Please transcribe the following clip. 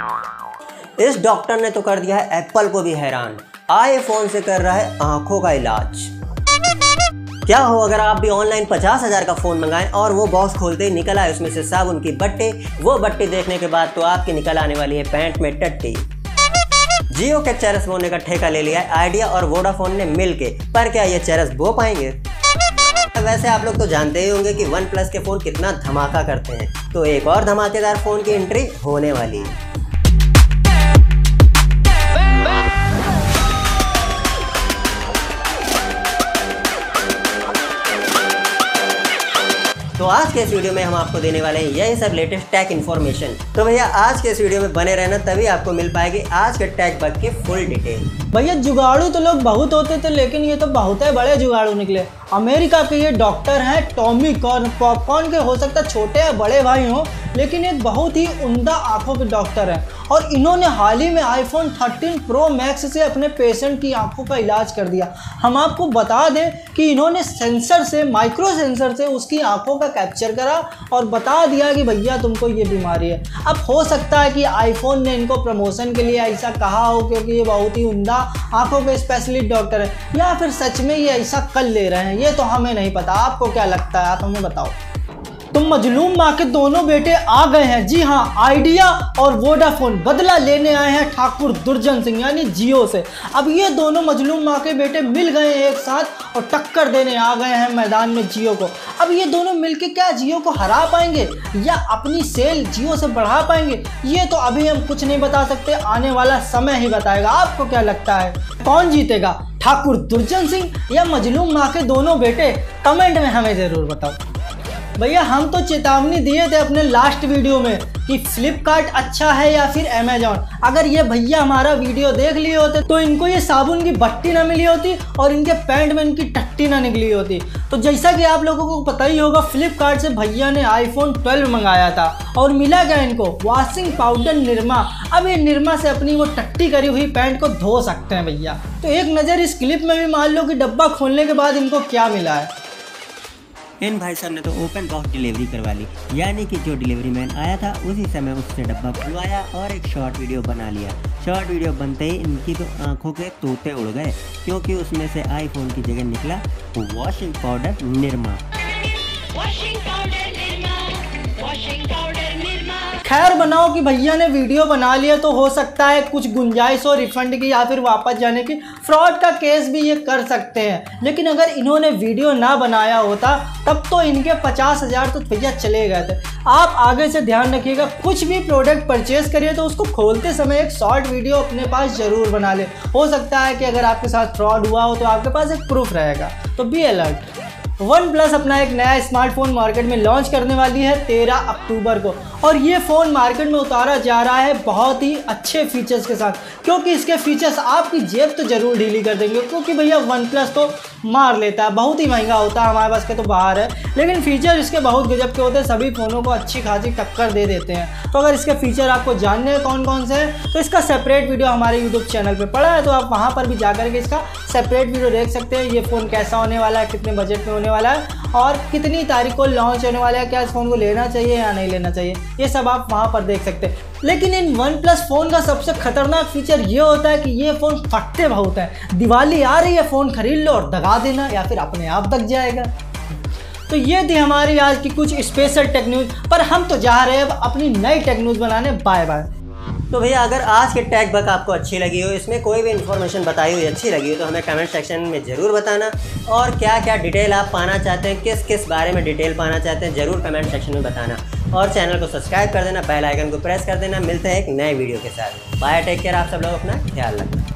इस डॉक्टर ने तो कर दिया है एप्पल को भी हैरान। आईफोन से कर रहा है आंखों का इलाज। क्या हो अगर आप भी ऑनलाइन 50,000 का फोन मंगाएं और वो बॉक्स खोलते ही निकल आए उसमें से साबुन की बट्टी। वो बट्टी देखने के बाद तो आपकी निकल आने वाली है पैंट में टट्टी। जियो के चरस बोने का ठेका ले लिया है आइडिया और वोडाफोन ने मिलके, पर क्या ये चरस बो पाएंगे? वैसे आप लोग तो जानते ही होंगे कि वन प्लस के फोन कितना धमाका करते हैं, तो एक और धमाकेदार फोन की एंट्री होने वाली है। तो आज के इस वीडियो में हम आपको देने वाले हैं यही सब लेटेस्ट टेक इन्फॉर्मेशन। तो भैया आज के इस वीडियो में बने रहना, तभी आपको मिल पाएगी आज के टेक बग की फुल डिटेल। भैया जुगाड़ू तो लोग बहुत होते थे, लेकिन ये तो बहुत है बड़े जुगाड़ू निकले। अमेरिका के ये डॉक्टर हैं टॉमी कॉर्न। पॉपकॉर्न के हो सकता है छोटे या बड़े भाई हों, लेकिन एक बहुत ही उम्दा आंखों के डॉक्टर हैं और इन्होंने हाल ही में आईफोन 13 प्रो मैक्स से अपने पेशेंट की आंखों का इलाज कर दिया। हम आपको बता दें कि इन्होंने सेंसर से, माइक्रो सेंसर से उसकी आंखों का कैप्चर करा और बता दिया कि भैया तुमको ये बीमारी है। अब हो सकता है कि आईफोन ने इनको प्रमोशन के लिए ऐसा कहा हो क्योंकि ये बहुत ही उम्दा आंखों के स्पेशलिस्ट डॉक्टर है, या फिर सच में ये ऐसा कर ले रहे हैं, ये तो हमें नहीं पता। आपको क्या लगता है, आप हमें बताओ। तो मजलूम माँ के दोनों बेटे आ गए हैं। जी हाँ, आइडिया और वोडाफोन बदला लेने आए हैं ठाकुर दुर्जन सिंह यानी जियो से। अब ये दोनों मजलूम माँ के बेटे मिल गए हैं एक साथ और टक्कर देने आ गए हैं मैदान में जियो को। अब ये दोनों मिलके क्या जियो को हरा पाएंगे या अपनी सेल जियो से बढ़ा पाएंगे, ये तो अभी हम कुछ नहीं बता सकते, आने वाला समय ही बताएगा। आपको क्या लगता है कौन जीतेगा, ठाकुर दुर्जन सिंह या मजलूम माँ के दोनों बेटे? कमेंट में हमें जरूर बताओ। भैया हम तो चेतावनी दिए थे अपने लास्ट वीडियो में कि फ्लिपकार्ट अच्छा है या फिर अमेजॉन। अगर ये भैया हमारा वीडियो देख लिए होते तो इनको ये साबुन की बट्टी ना मिली होती और इनके पैंट में इनकी टट्टी ना निकली होती। तो जैसा कि आप लोगों को पता ही होगा, फ्लिपकार्ट से भैया ने आईफोन 12 मंगाया था और मिला क्या इनको, वॉशिंग पाउडर निरमा। अब ये निरमा से अपनी वो टट्टी करी हुई पैंट को धो सकते हैं भैया। तो एक नज़र इस क्लिप में भी मान लो कि डब्बा खोलने के बाद इनको क्या मिला है। इन भाई साहब ने तो ओपन बॉक्स डिलीवरी करवा ली, यानी कि जो डिलीवरी मैन आया था उसी समय उससे डब्बा खुलवाया और एक शॉर्ट वीडियो बना लिया। शॉर्ट वीडियो बनते ही इनकी तो आंखों के तोते उड़ गए, क्योंकि उसमें से आईफोन की जगह निकला वॉशिंग पाउडर निरमा। खैर बनाओ कि भैया ने वीडियो बना लिया तो हो सकता है कुछ गुंजाइश हो रिफंड की या फिर वापस जाने की। फ्रॉड का केस भी ये कर सकते हैं, लेकिन अगर इन्होंने वीडियो ना बनाया होता तब तो इनके 50,000 तो भैया चले गए थे। आप आगे से ध्यान रखिएगा, कुछ भी प्रोडक्ट परचेज करिए तो उसको खोलते समय एक शॉर्ट वीडियो अपने पास जरूर बना ले। हो सकता है कि अगर आपके साथ फ्रॉड हुआ हो तो आपके पास एक प्रूफ रहेगा, तो बी अलर्ट। वन प्लस अपना एक नया स्मार्टफोन मार्केट में लॉन्च करने वाली है 13 अक्टूबर को, और ये फ़ोन मार्केट में उतारा जा रहा है बहुत ही अच्छे फीचर्स के साथ, क्योंकि इसके फीचर्स आपकी जेब तो ज़रूर ढीली कर देंगे। क्योंकि भैया वन प्लस तो मार लेता है, बहुत ही महंगा होता है, हमारे पास के तो बाहर है, लेकिन फीचर इसके बहुत गजब के होते हैं, सभी फ़ोनों को अच्छी खासी टक्कर दे देते हैं। तो अगर इसके फीचर आपको जानने हैं कौन कौन से हैं तो इसका सेपरेट वीडियो हमारे यूट्यूब चैनल पर पड़ा है, तो आप वहाँ पर भी जाकर के इसका सेपरेट वीडियो देख सकते हैं। ये फ़ोन कैसा होने वाला है, कितने बजट में होने वाला है और कितनी तारीख को लॉन्च होने वाला है, क्या इस फ़ोन को लेना चाहिए या नहीं लेना चाहिए, ये सब आप वहाँ पर देख सकते हैं। लेकिन इन वन प्लस फ़ोन का सबसे खतरनाक फीचर ये होता है कि ये फ़ोन फटते बहुत हैं। दिवाली आ रही है, फ़ोन खरीद लो और दगा देना या फिर अपने आप दग जाएगा। तो ये थी हमारी आज की कुछ स्पेशल टेक न्यूज़, पर हम तो जा रहे हैं अब अपनी नई टेक न्यूज़ बनाने। Bye bye. तो भैया अगर आज के टेक बग आपको अच्छी लगी हो, इसमें कोई भी इन्फॉर्मेशन बताई हुई अच्छी लगी हो तो हमें कमेंट सेक्शन में ज़रूर बताना, और क्या क्या डिटेल आप पाना चाहते हैं, किस किस बारे में डिटेल पाना चाहते हैं, ज़रूर कमेंट सेक्शन में बताना। और चैनल को सब्सक्राइब कर देना, बेल आइकन को प्रेस कर देना। मिलते हैं एक नए वीडियो के साथ। बाय, टेक केयर, आप सब लोग अपना ख्याल रखना।